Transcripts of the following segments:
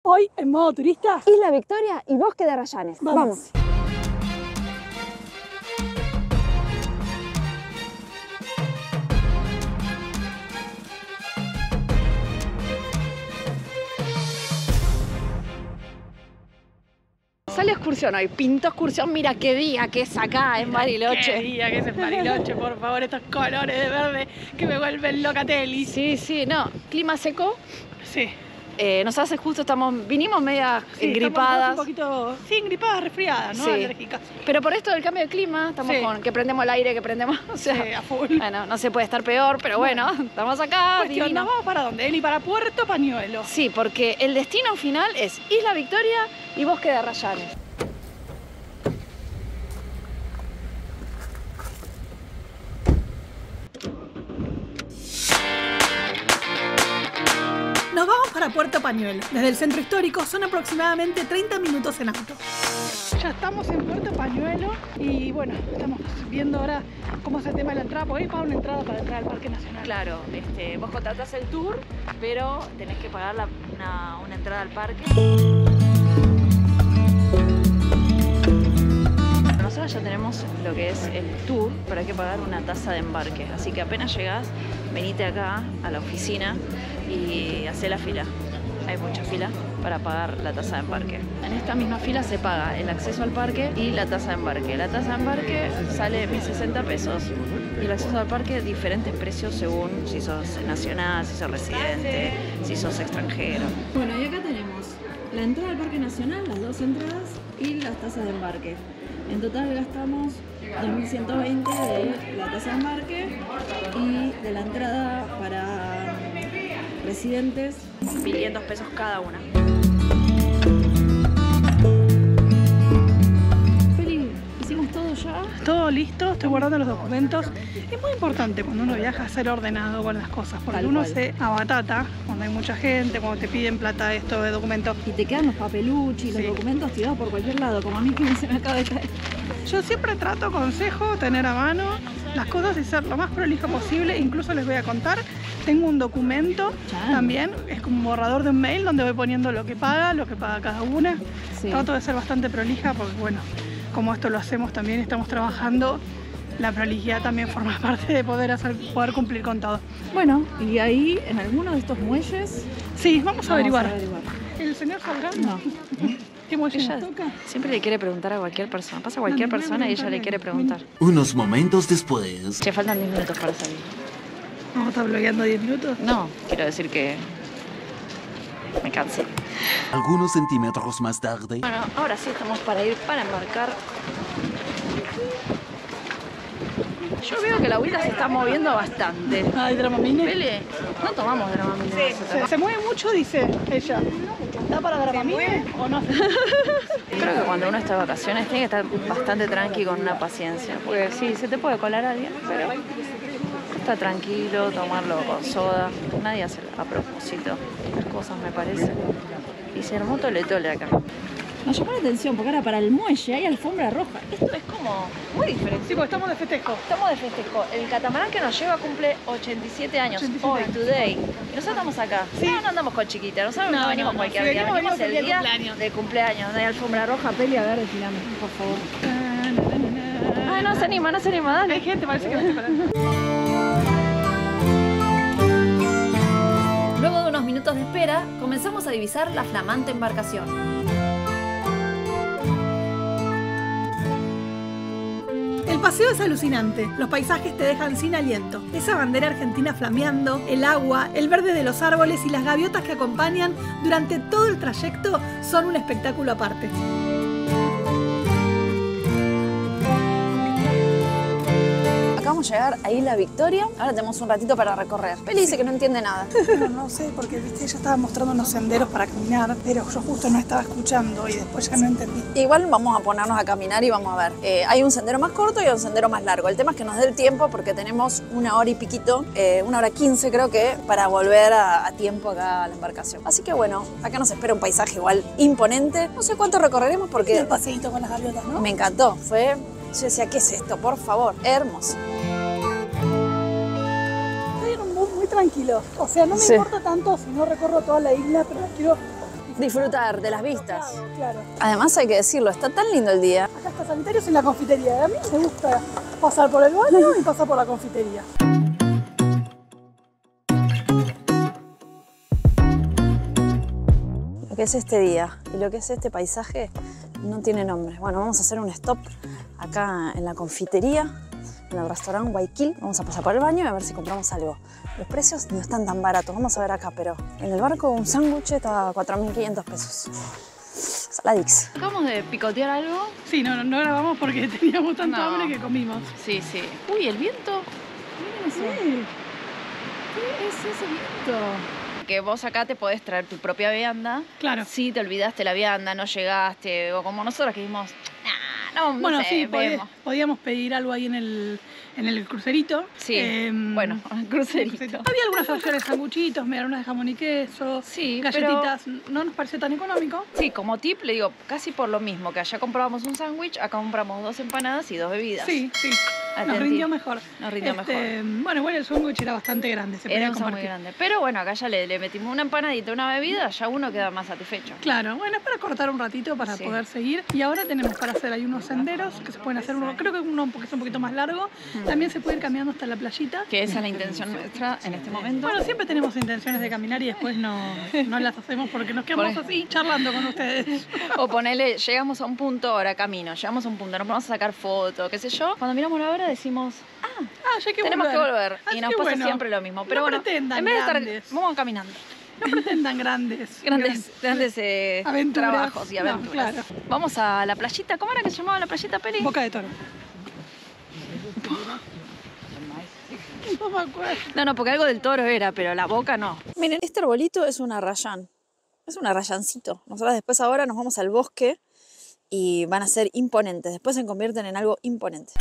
Hoy en modo turista, Isla Victoria y Bosque de Arrayanes. Vamos. Sale excursión hoy, pintó excursión, mira qué día que es acá en Bariloche. qué día que es en Bariloche, por favor, estos colores de verde que me vuelven locatelli. Sí, no, clima seco. Sí. Nosotras justo vinimos media Sí, engripadas. un poquito, sí, engripadas, resfriadas, ¿no? Sí. Alérgicas. Pero por esto del cambio de clima, estamos Sí. con que prendemos el aire, que prendemos, o sea, Sí, a full. bueno, no se puede estar peor, pero bueno, estamos acá, Cuestión, divino. ¿nos vamos para dónde, Eli? Para Puerto Pañuelo. Sí, porque el destino final es Isla Victoria y Bosque de Arrayanes. Nos vamos para Puerto Pañuelo. Desde el centro histórico son aproximadamente 30 minutos en auto. Ya estamos en Puerto Pañuelo y bueno, estamos viendo ahora cómo es el tema de la entrada, porque hay que pagar una entrada para entrar al Parque Nacional. Claro, vos contratás el tour, pero tenés que pagar una entrada al parque. Nosotros ya tenemos lo que es el tour, pero hay que pagar una tasa de embarque. Así que apenas llegás, venite acá a la oficina y hacé la fila. Hay mucha fila para pagar la tasa de embarque. En esta misma fila se paga el acceso al parque y la tasa de embarque. La tasa de embarque sale 1.060 pesos y el acceso al parque diferentes precios según si sos nacional, si sos residente, si sos extranjero. Bueno, y acá tenemos la entrada al Parque Nacional, las dos entradas y las tasas de embarque. En total gastamos 2.120 de la tasa de embarque y de la entrada para residentes 1.500 pesos cada una. Feli, hicimos todo ya. Todo listo, estoy guardando los documentos. Es muy importante cuando uno viaja ser ordenado con las cosas, porque Tal uno cual. se abatata cuando hay mucha gente, cuando te piden plata esto de documentos. Y te quedan los papeluchis, Sí. los documentos tirados por cualquier lado, como a mí que se me acaba de caer. Yo siempre trato, aconsejo, tener a mano las cosas y ser lo más prolijo posible. Incluso les voy a contar, tengo un documento Chan. también, es como un borrador de un mail donde voy poniendo lo que paga cada una. Sí. Trato de ser bastante prolija porque bueno, como esto lo hacemos también, estamos trabajando, la prolijidad también forma parte de poder cumplir con todo. Bueno, y ahí en alguno de estos muelles Sí, vamos a averiguar. Vamos a averiguar. ¿El señor Salgado? No. ¿Qué muelle Ella nos toca? siempre le quiere preguntar a cualquier persona. Pasa a cualquier Dale, persona y ella dale, le quiere dale. preguntar. Unos momentos después. Che, faltan 10 minutos para salir. Vamos a estar bloqueando 10 minutos. No, quiero decir que me cansé. Algunos centímetros más tarde. Bueno, ahora sí estamos para ir para embarcar. Yo veo que la agüita se está moviendo bastante. Ay, Dramamine. Pele, no tomamos Dramamine. Se mueve mucho, dice ella. ¿Da para Dramamine o no? Creo que cuando uno está de vacaciones tiene que estar bastante tranqui con una paciencia. Porque sí, se te puede colar alguien, pero está tranquilo, tomarlo con soda. Nadie hace a propósito las cosas, me parece. Y se armó tole acá. Nos llamó la atención porque ahora para el muelle hay alfombra roja. Esto es como muy diferente. Sí, porque estamos de festejo. Estamos de festejo. El catamarán que nos lleva cumple 87 años 87 hoy, años. today. Y nosotros estamos acá. Sí. No andamos con chiquita. Nosotros No, no venimos no, cualquier si día. venimos, Venimos el venimos día el día de cumpleaños. de cumpleaños. No hay alfombra roja. Peli, a ver, desfilame, por favor. Ay, no se anima, dale. Hay gente, parece que me está parando. Luego de unos minutos de espera, comenzamos a divisar la flamante embarcación. El paseo es alucinante, los paisajes te dejan sin aliento. Esa bandera argentina flameando, el agua, el verde de los árboles y las gaviotas que acompañan durante todo el trayecto son un espectáculo aparte. Acabamos de llegar a Isla Victoria. Ahora tenemos un ratito para recorrer. Peli dice que no entiende nada. No sé, porque viste, ella estaba mostrando unos senderos para caminar, pero yo justo no estaba escuchando y después ya no entendí. Igual vamos a ponernos a caminar y vamos a ver. Hay un sendero más corto y un sendero más largo. El tema es que nos dé el tiempo porque tenemos 1 hora y piquito, 1 hora 15 creo que, para volver a tiempo acá a la embarcación. Así que bueno, acá nos espera un paisaje igual imponente. No sé cuánto recorreremos porque El paseíto con las gaviotas, ¿no? me encantó. Yo decía, ¿qué es esto? Por favor, hermoso. Estoy en un mood muy tranquilo. O sea, no me Sí. importa tanto si no recorro toda la isla, pero la quiero disfrutar de las vistas. Claro. Además hay que decirlo, está tan lindo el día. Acá está Sanitarios en la confitería. A mí me gusta pasar por el baño y pasar por la confitería. Lo que es este día y lo que es este paisaje no tiene nombre. Bueno, vamos a hacer un stop acá en la confitería, en el restaurante Guayaquil. Vamos a pasar por el baño y a ver si compramos algo. Los precios no están tan baratos, vamos a ver acá, pero en el barco un sándwich está a 4.500 pesos. Saladix. ¿Acabamos de picotear algo? Sí, no grabamos porque teníamos tanta hambre que comimos. Sí, sí. Uy, el viento. Miren eso. Sí. ¿Qué es ese viento? Que vos acá te podés traer tu propia vianda. Claro. Si te olvidaste la vianda, no llegaste, o como nosotros que dijimos, no Bueno, sé, sí, vemos. podíamos pedir algo ahí en el crucerito. Sí, bueno, crucerito. Había algunas opciones, sanguchitos, medialunas de jamón y queso, Sí, galletitas. No nos pareció tan económico. Sí, como tip le digo, casi por lo mismo, que allá comprábamos un sándwich, acá compramos 2 empanadas y 2 bebidas. Sí, sí. Atentí. Nos rindió mejor. Nos rindió mejor. Bueno, igual el sándwich era bastante grande, se podía Era un sándwich muy compartir. grande. Pero bueno, acá ya le metimos una empanadita, una bebida, ya uno queda más satisfecho. Claro, bueno, es para cortar un ratito para Sí. poder seguir. Y ahora tenemos para hacer ahí unos senderos que se pueden hacer, creo que uno porque es un poquito más largo. También se puede ir caminando hasta la playita. Que esa es la intención nuestra en este momento. Bueno, siempre tenemos intenciones de caminar y después no las hacemos porque nos quedamos así charlando con ustedes. O ponele, llegamos a un punto, ahora camino, llegamos a un punto, nos vamos a sacar fotos, qué sé yo. Cuando miramos la hora decimos, Ya hay que tenemos que volver. Así Y nos que pasa bueno, siempre lo mismo. Pero no bueno, pretendan en vez de estar, grandes. vamos caminando. No pretendan grandes Grandes aventuras. trabajos y aventuras. No, claro. Vamos a la playita. ¿Cómo era que se llamaba la playita, Peli? Boca de Toro. No me acuerdo. No, porque algo del toro era, pero la boca no. Miren, este arbolito es una rayán. Es un arrayancito. Nosotros después ahora nos vamos al bosque y van a ser imponentes. Después se convierten en algo imponente.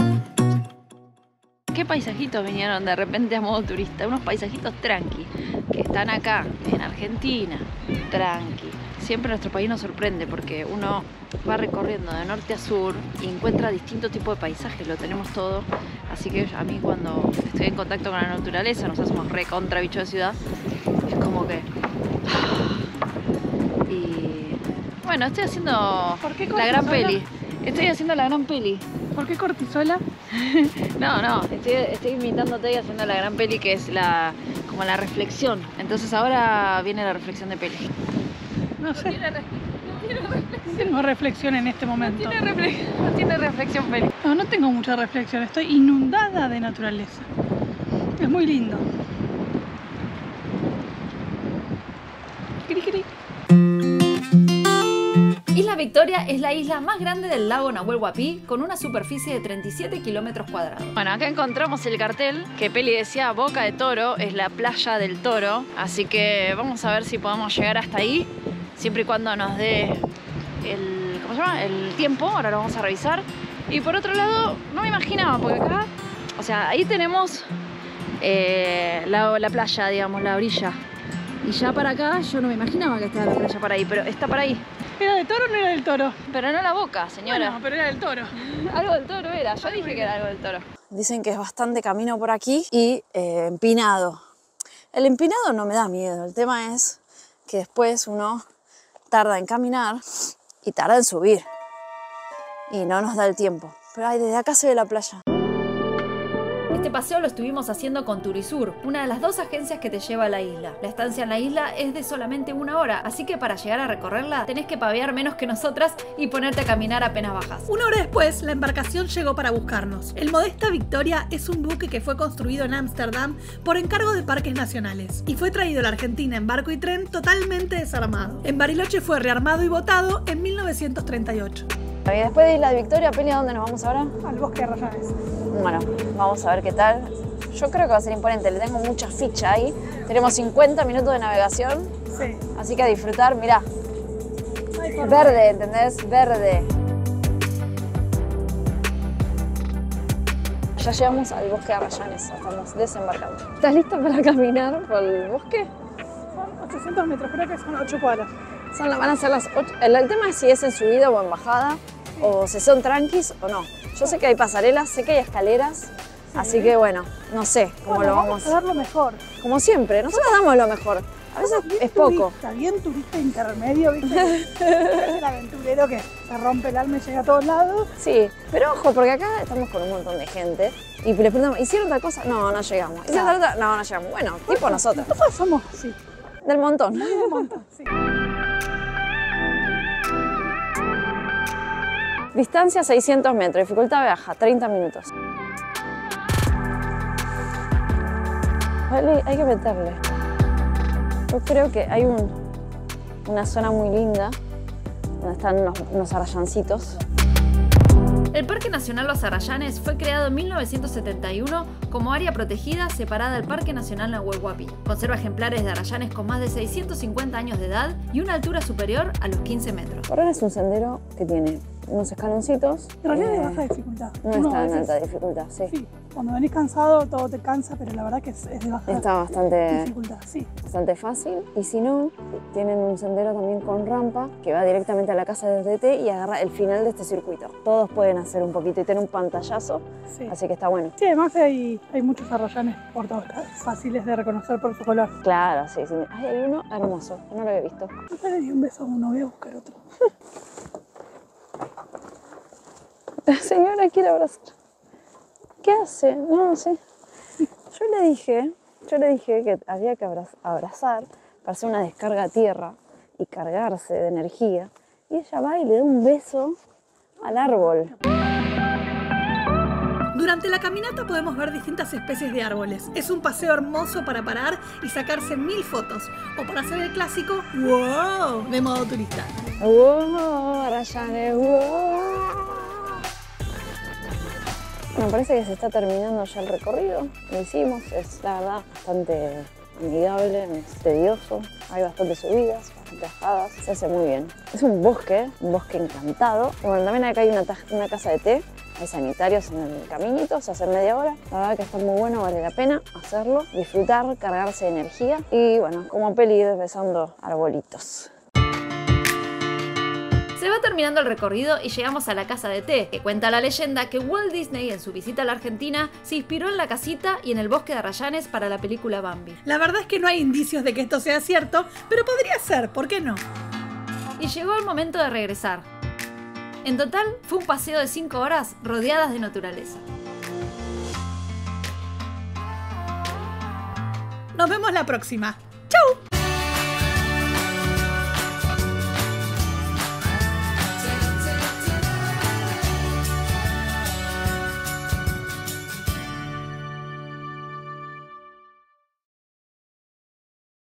¿Qué paisajitos vinieron de repente a modo turista? Unos paisajitos tranqui, que están acá, en Argentina, tranqui. Siempre nuestro país nos sorprende porque uno va recorriendo de norte a sur y encuentra distintos tipos de paisajes, lo tenemos todo. Así que a mí cuando estoy en contacto con la naturaleza, nosotros somos re contra bicho de ciudad, es como que... Y bueno, estoy haciendo ¿Por qué la gran cortisola? peli. Estoy haciendo la gran peli. ¿Por qué cortisola? No, estoy imitándote y haciendo la gran peli que es como la reflexión. Entonces ahora viene la reflexión de peli. No sé. Tengo reflexión en este momento. No tiene reflexión peli. No tengo mucha reflexión. Estoy inundada de naturaleza. Es muy lindo. Cri, cri. Isla Victoria es la isla más grande del lago Nahuel Huapi, con una superficie de 37 kilómetros cuadrados. Bueno, acá encontramos el cartel que Peli decía Boca de Toro, es la playa del Toro. Así que vamos a ver si podemos llegar hasta ahí, siempre y cuando nos dé el tiempo. Ahora lo vamos a revisar. Y por otro lado, no me imaginaba, porque acá, o sea, ahí tenemos la playa, digamos, la orilla. Y ya para acá, yo no me imaginaba que estaba la playa para ahí, pero está para ahí. ¿Era del toro o no era del toro? Pero no la boca, señora. Bueno, pero era del toro. Algo del toro era, yo dije que era algo del toro. Dicen que es bastante camino por aquí y empinado. El empinado no me da miedo, el tema es que después uno tarda en caminar y tarda en subir. Y no nos da el tiempo. Pero ay, desde acá se ve la playa. Este paseo lo estuvimos haciendo con Turisur, una de las 2 agencias que te lleva a la isla. La estancia en la isla es de solamente 1 hora, así que para llegar a recorrerla tenés que pavear menos que nosotras y ponerte a caminar apenas bajas. 1 hora después, la embarcación llegó para buscarnos. El Modesta Victoria es un buque que fue construido en Ámsterdam por encargo de Parques Nacionales y fue traído a la Argentina en barco y tren totalmente desarmado. En Bariloche fue rearmado y botado en 1938. Y después de Isla Victoria, Peli, ¿a dónde nos vamos ahora? Al bosque de Arrayanes. Bueno, vamos a ver qué tal. Yo creo que va a ser imponente, le tengo mucha ficha ahí. Tenemos 50 minutos de navegación, Sí. así que a disfrutar. Mirá, Ay, por verde, ¿entendés? Verde. Ya llegamos al bosque de Arrayanes, estamos desembarcando. ¿Estás lista para caminar por el bosque? Son 800 metros, creo que son 8 cuadras. Van a ser las 8. El tema es si es en subida o en bajada, o si son tranquis o no. Yo sé que hay pasarelas, sé que hay escaleras, así que bueno, no sé cómo lo vamos a dar lo mejor. Como siempre, nosotros damos lo mejor. A veces es poco. Está bien turista intermedio, ¿viste? Es el aventurero que se rompe el alma y llega a todos lados. Sí, pero ojo, porque acá estamos con un montón de gente y le preguntamos, ¿hicieron otra cosa? No, no llegamos. ¿Hicieron otra? No, no llegamos. Bueno, tipo nosotros. Nosotros somos así. Del montón. Un montón, sí. Distancia 600 metros, dificultad baja, 30 minutos. Vale, hay que meterle. Yo creo que hay una zona muy linda donde están unos arrayancitos. El Parque Nacional Los Arrayanes fue creado en 1971 como área protegida separada del Parque Nacional Nahuel Huapi. Conserva ejemplares de arrayanes con más de 650 años de edad y una altura superior a los 15 metros. Correr es un sendero que tiene unos escaloncitos. En realidad es de baja dificultad. No está en alta dificultad, sí. Sí, cuando venís cansado todo te cansa, pero la verdad que es de baja dificultad, sí. Bastante fácil. Y si no, tienen un sendero también con rampa que va directamente a la casa del DT y agarra el final de este circuito. Todos pueden hacer un poquito y tener un pantallazo, así que está bueno. Sí, además hay muchos arrayanes por todos lados, fáciles de reconocer por su color. Claro, sí, sí. Ay, hay uno hermoso, no lo había visto. No le di un beso a uno, voy a buscar otro. La señora quiere abrazar. ¿Qué hace? No sé. Yo le dije que había que abrazar para hacer una descarga a tierra y cargarse de energía. Y ella va y le da un beso al árbol. Durante la caminata podemos ver distintas especies de árboles. Es un paseo hermoso para parar y sacarse 1000 fotos. O para hacer el clásico ¡wow! De modo turista. ¡Wow! Arrayanes, ¡wow! Me parece que se está terminando ya el recorrido. Lo hicimos, es la verdad bastante amigable, es tedioso. Hay bastantes subidas, bastantes bajadas, se hace muy bien. Es un bosque encantado. Y bueno, también acá hay una casa de té. Hay sanitarios en el caminito, se hace en media hora. La verdad que está muy bueno, vale la pena hacerlo, disfrutar, cargarse de energía. Y bueno, como peli ir besando arbolitos. Se va terminando el recorrido y llegamos a la casa de té, que cuenta la leyenda que Walt Disney en su visita a la Argentina se inspiró en la casita y en el bosque de Arrayanes para la película Bambi. La verdad es que no hay indicios de que esto sea cierto, pero podría ser, ¿por qué no? Y llegó el momento de regresar. En total fue un paseo de 5 horas rodeadas de naturaleza. Nos vemos la próxima. ¡Chau!